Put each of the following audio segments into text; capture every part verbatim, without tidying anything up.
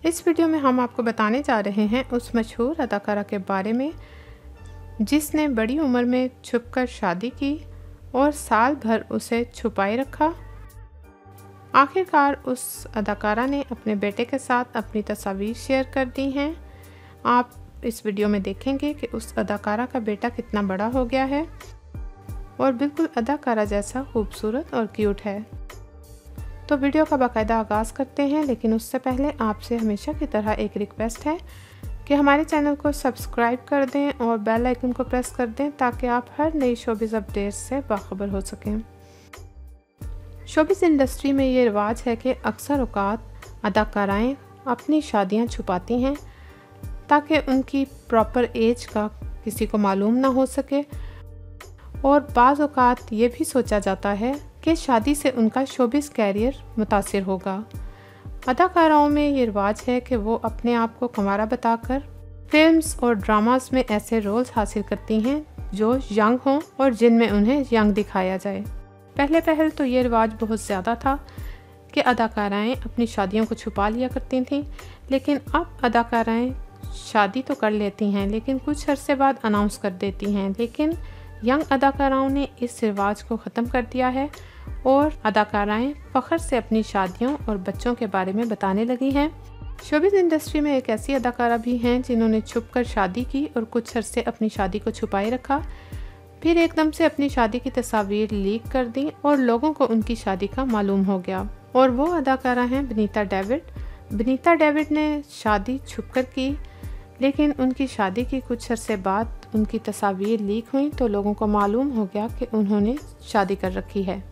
इस वीडियो में हम आपको बताने जा रहे हैं उस मशहूर अदाकारा के बारे में जिसने बड़ी उम्र में छुपकर शादी की और साल भर उसे छुपाए रखा। आखिरकार उस अदाकारा ने अपने बेटे के साथ अपनी तस्वीर शेयर कर दी हैं। आप इस वीडियो में देखेंगे कि उस अदाकारा का बेटा कितना बड़ा हो गया है और बिल्कुल अदाकारा जैसा खूबसूरत और क्यूट है। तो वीडियो का बाकायदा आगाज़ करते हैं, लेकिन उससे पहले आपसे हमेशा की तरह एक रिक्वेस्ट है कि हमारे चैनल को सब्सक्राइब कर दें और बेल आइकन को प्रेस कर दें ताकि आप हर नई शोबिज़ अपडेट्स से बाखबर हो सकें। शोबिज़ इंडस्ट्री में ये रिवाज है कि अक्सर औक़ात अदाकाराएँ अपनी शादियाँ छुपाती हैं ताकि उनकी प्रॉपर एज का किसी को मालूम ना हो सके, और बाज़ औक़ात ये भी सोचा जाता है कि शादी से उनका शोबिज़ कैरियर मुतासिर होगा। अदाकाराओं में ये रिवाज है कि वो अपने आप को कंवारा बताकर फिल्म्स और ड्रामास में ऐसे रोल्स हासिल करती हैं जो यंग हों और जिनमें उन्हें यंग दिखाया जाए। पहले पहल तो ये रिवाज बहुत ज़्यादा था कि अदाकाराएँ अपनी शादियों को छुपा लिया करती थीं, लेकिन अब अदाकाराएँ शादी तो कर लेती हैं लेकिन कुछ अरसे बाद अनाउंस कर देती हैं। लेकिन यंग अदाकाराओं ने इस रिवाज को ख़त्म कर दिया है और अदाकाराएँ फ़ख्र से अपनी शादियों और बच्चों के बारे में बताने लगी हैं। शोबिज़ इंडस्ट्री में एक ऐसी अदाकारा भी हैं जिन्होंने छुपकर शादी की और कुछ अरसे अपनी शादी को छुपाए रखा, फिर एकदम से अपनी शादी की तस्वीर लीक कर दी और लोगों को उनकी शादी का मालूम हो गया। और वो अदाकारा हैं बनीता डेविड। बनीता डेविड ने शादी छुपकर की, लेकिन उनकी शादी की कुछ अरसे बाद उनकी तस्वीर लीक हुई तो लोगों को मालूम हो गया कि उन्होंने शादी कर रखी है।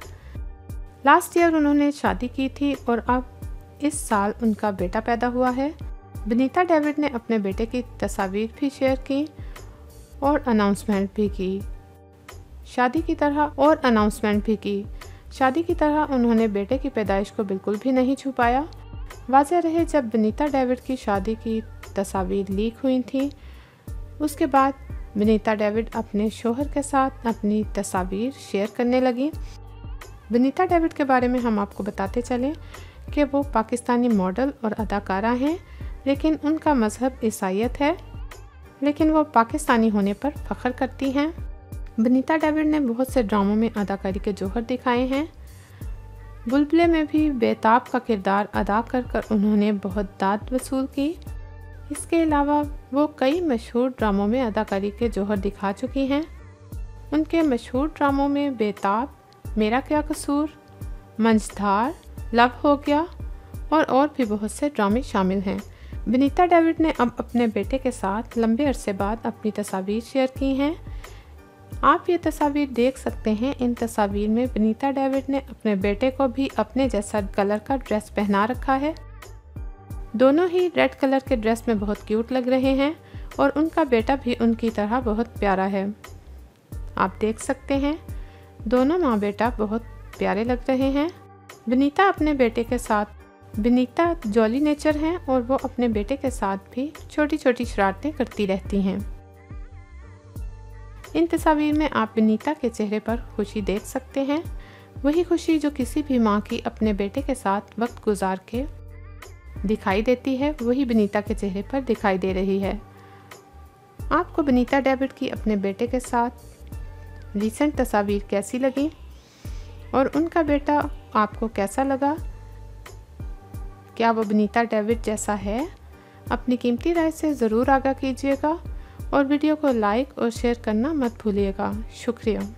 लास्ट ईयर उन्होंने शादी की थी और अब इस साल उनका बेटा पैदा हुआ है। बनीता डेविड ने अपने बेटे की तस्वीर भी शेयर की और अनाउंसमेंट भी की शादी की तरह और अनाउंसमेंट भी की शादी की तरह उन्होंने बेटे की पैदाइश को बिल्कुल भी नहीं छुपाया। वाज़ेह रहे, जब बनीता डेविड की शादी की तस्वीर लीक हुई थी उसके बाद बनीता डेविड अपने शोहर के साथ अपनी तस्वीर शेयर करने लगी। बनीता डेविड के बारे में हम आपको बताते चलें कि वो पाकिस्तानी मॉडल और अदाकारा हैं, लेकिन उनका मज़हब ईसाईयत है, लेकिन वो पाकिस्तानी होने पर फ़ख्र करती हैं। बनीता डेविड ने बहुत से ड्रामों में अदाकारी के जौहर दिखाए हैं। बुलबुले में भी बेताब का किरदार अदा कर कर उन्होंने बहुत दाद वसूल की। इसके अलावा वो कई मशहूर ड्रामों में अदाकारी के जौहर दिखा चुकी हैं। उनके मशहूर ड्रामों में बेताब, मेरा क्या कसूर, मंझधार, लव हो गया और और भी बहुत से ड्रामे शामिल हैं। बनीता डेविड ने अब अपने बेटे के साथ लंबे अरसे बाद अपनी तस्वीर शेयर की हैं। आप ये तस्वीर देख सकते हैं। इन तस्वीर में बनीता डेविड ने अपने बेटे को भी अपने जैसा कलर का ड्रेस पहना रखा है। दोनों ही रेड कलर के ड्रेस में बहुत क्यूट लग रहे हैं और उनका बेटा भी उनकी तरह बहुत प्यारा है। आप देख सकते हैं दोनों माँ बेटा बहुत प्यारे लग रहे हैं। बनीता अपने बेटे के साथ बनीता जॉली नेचर हैं और वो अपने बेटे के साथ भी छोटी छोटी शरारतें करती रहती हैं। इन तस्वीर में आप बनीता के चेहरे पर खुशी देख सकते हैं, वही खुशी जो किसी भी माँ की अपने बेटे के साथ वक्त गुजार के दिखाई देती है, वही बनीता के चेहरे पर दिखाई दे रही है। आपको बनीता डेविड की अपने बेटे के साथ रिसेंट तस्वीर कैसी लगी और उनका बेटा आपको कैसा लगा? क्या वो बनीता डेविड जैसा है? अपनी कीमती राय से ज़रूर आगाह कीजिएगा और वीडियो को लाइक और शेयर करना मत भूलिएगा। शुक्रिया।